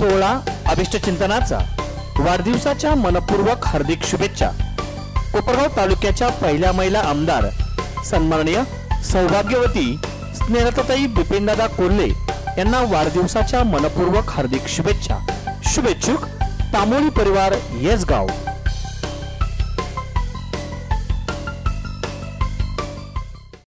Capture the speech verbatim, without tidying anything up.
सोहळा अभिष्ट चिंतनाचा वाढदिवसाच्या मनपूर्वक हार्दिक शुभेच्छा। कोपरगाव तालुक्याच्या पहिल्या महिला आमदार सन्माननीय सौभाग्यवती स्नेहलताताई बिपिनदादा कोल्हे यांना वाढदिवसाच्या मनपूर्वक हार्दिक शुभेच्छा। शुभेच्छुक तामोली परिवार येसगाव।